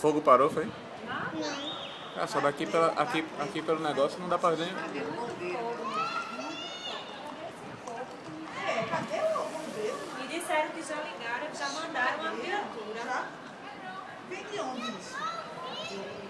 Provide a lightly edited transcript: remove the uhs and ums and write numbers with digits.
fogo parou, foi? Não. Ah, só daqui, aqui pelo negócio não dá pra ver. Me disseram que já ligaram, já mandaram uma viatura. Vem de onde isso?